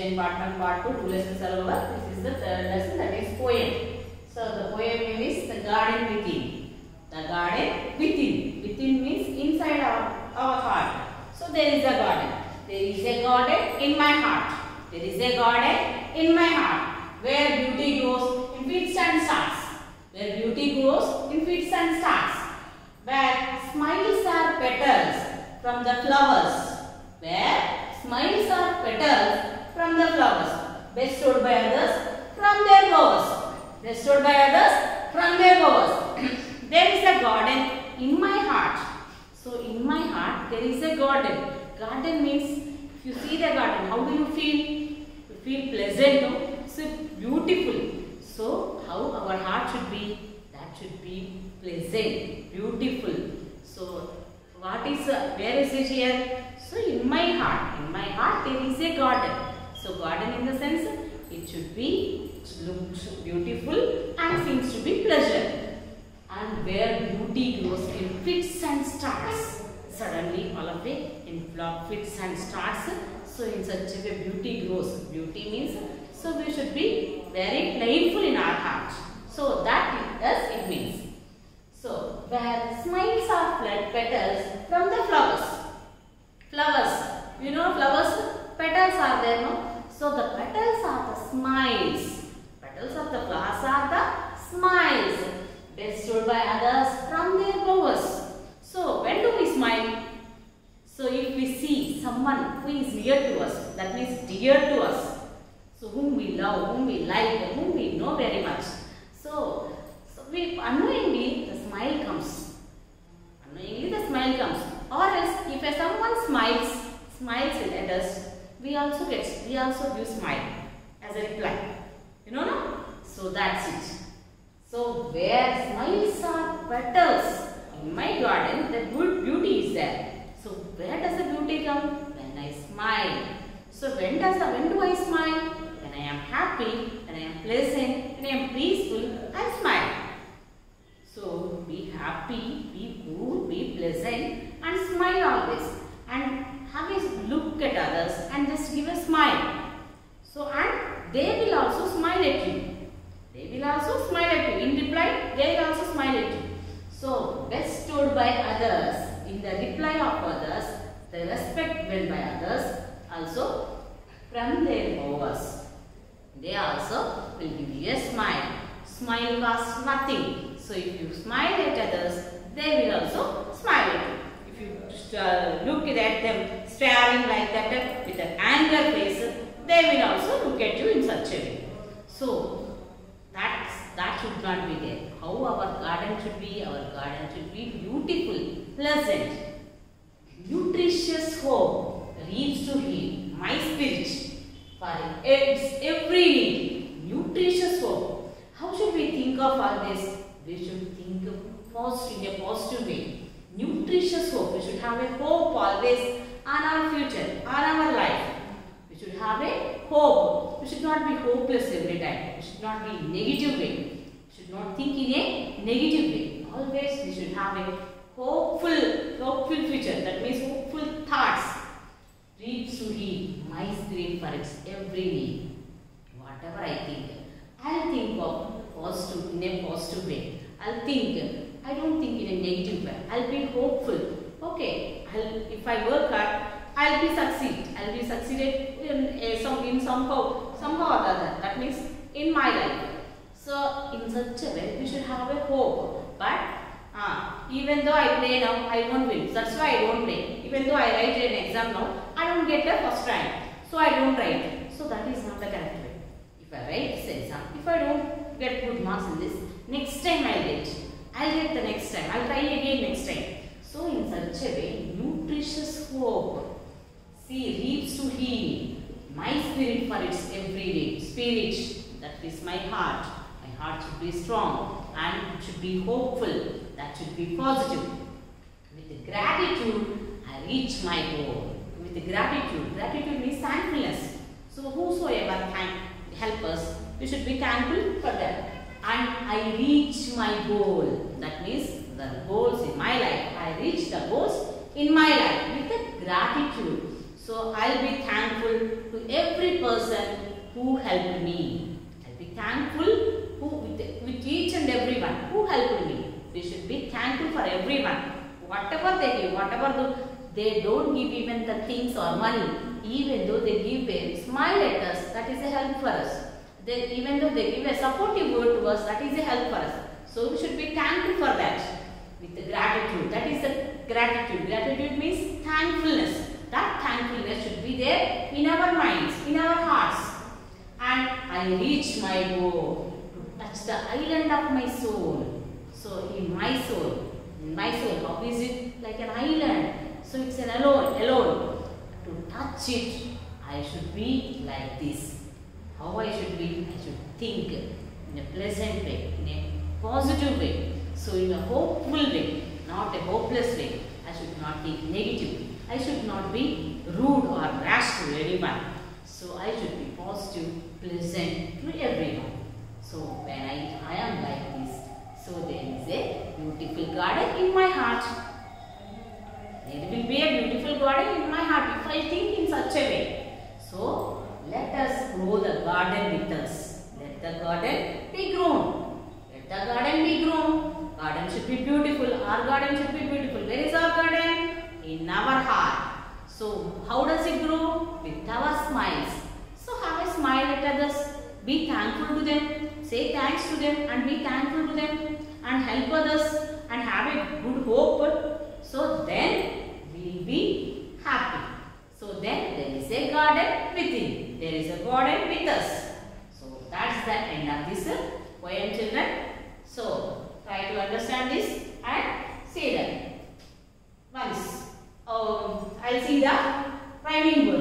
Jain part 1, part 2, 2 lessons are over. This is the third lesson, that is poem. So the poem name is The Garden Within. The garden within. Within means inside our heart. So there is a garden. There is a garden in my heart. There is a garden in my heart where beauty grows in fits and starts. Where beauty grows in fits and starts. Where smiles are petals from the flowers. Where smiles are petals from the flowers. Bestowed by others from their bowers. Bestowed by others from their bowers. There is a garden in my heart. So in my heart there is a garden. Garden means if you see the garden, how do you feel? You feel pleasant, no? So beautiful. So how our heart should be? That should be pleasant, beautiful. So what is, where is it here? So in my heart there is a garden. So garden in the sense, it should be, looks beautiful and seems to be pleasant. And where beauty grows in fits and starts. Suddenly all of it in fits and starts. So in such a way beauty grows. Beauty means, so we should be very playful in our heart. So that is it means. So where smiles are petals from the flowers. Flowers. You know flowers? Petals are there, no? So the petals are the smiles. Petals of the flowers are the smiles. Bestowed by others from their bowers. So when do we smile? So if we see someone who is near to us, that means dear to us, so whom we love, whom we like, whom we know very much. So we unknowingly the smile comes. Unknowingly the smile comes. Or else if someone smiles at us, we also give smile as a reply. You know, no? So that's it. So where smiles are petals in my garden, the good beauty is there. So where does the beauty come? When I smile. So when do I smile? When I am happy, when I am pleasant, when I am peaceful, I smile. So be happy, be good, be pleasant and smile always. And have a look at others and just give a smile. So and they will also smile at you. They will also smile at you. In reply, they will also smile at you. So, bestowed by others, in the reply of others, the respect given by others, also from their bowers. They also will give you a smile. Smile costs nothing. So, if you smile at others, they will also smile at you. If you look at them staring like that with an anger face, they will also look at you in such a way. So, that should not be there. How our garden should be? Our garden should be beautiful, pleasant, nutritious hope, reaps to heal my spirit for its every need. Nutritious hope. How should we think of all this? We should think of in a positive way. Nutritious hope. We should have a hope always on our future, on our life. We should have a hope. We should not be hopeless every time. We should not be negative way. We should not think in a negative way. Always we should have a hopeful future. That means hopeful thoughts. Reaps to heal my spirit for its every need. Whatever I think, I'll think of positive in a positive way. I'll think. I don't think in a negative way. I'll be hopeful. Okay. If I work hard, I'll be succeeded in somehow or other. That means in my life. So in such a way, we should have a hope. But even though I play now, I won't win. That's why I don't play. Even though I write an exam now, I don't get the first rank. So I don't write. So that is not the correct way. If I write this exam, if I don't get good marks in this, next time I'll get the next time. I'll try again next time. So in such a way, nutritious hope. See, reaps to heal my spirit for its every day. Spirit, that is my heart. My heart should be strong and it should be hopeful. That should be positive. With gratitude, I reach my goal. With gratitude means thankfulness. So whosoever help us, we should be thankful for them. And I reach my goal. That means the goals in my life. I reach the goals in my life with gratitude. So I'll be thankful to every person who helped me. I'll be thankful with each and everyone who helped me. We should be thankful for everyone. Whatever they give, they don't give even the things or money. Even though they give a smile at us, that is a help for us. Even though they give a supportive word to us, that is a help for us. So we should be thankful for that. With the gratitude. That is the gratitude. Gratitude means thankfulness. That thankfulness should be there in our minds, in our hearts. And I reach my goal to touch the island of my soul. So in my soul, how is it like an island? So it's an alone. To touch it, I should be like this. How I should be? I should think in a pleasant way, in a positive way. So in a hopeful way, not a hopeless way. I should not think negative. I should not be rude or rash to anyone. So I should be positive, pleasant to everyone. So when I am like this, so there is a beautiful garden in my heart. There will be a beautiful garden in my heart if I think in such a way. So let us grow the garden with us. Let the garden be grown. Let the garden be grown. Garden should be beautiful. Our garden should be beautiful. Where is our garden? In our heart. So how does it grow? With our smiles. So have a smile at others. Be thankful to them. Say thanks to them and be thankful to them. And help others and have a good hope. So then we will be happy. So then there is a garden within. There is a garden with us. So that's the end of this poem, children. So try to understand this and say that. Once I'll see the rhyming word.